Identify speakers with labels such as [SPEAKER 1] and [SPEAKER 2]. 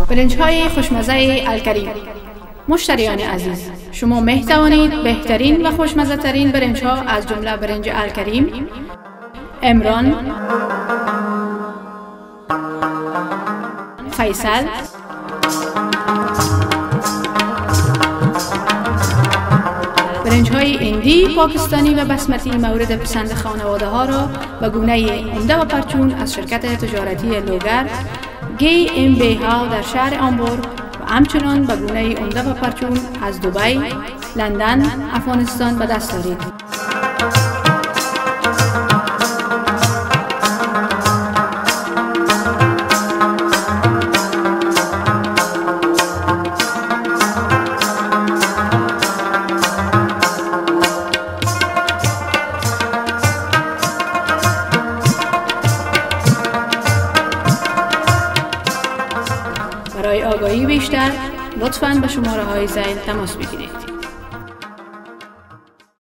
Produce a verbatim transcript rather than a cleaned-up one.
[SPEAKER 1] برنج‌های خوشمزه الکریم. مشتریان عزیز، شما می توانید بهترین و خوشمزه ترین برنج‌ها از جمله برنج الکریم، عمران، فیصل، برنج‌های هندی، پاکستانی و بسمتی مورد پسند خانواده ها را به گونه عمده و پرچون از شرکت تجارتی لوگر گی ام بی ها در شهر آمبور و همچنان به گونه عمده و پرچون از دبی، لندن، افغانستان به دست دارید. برای آگاهی بیشتر لطفاً به شماره های ذیل تماس بگیرید.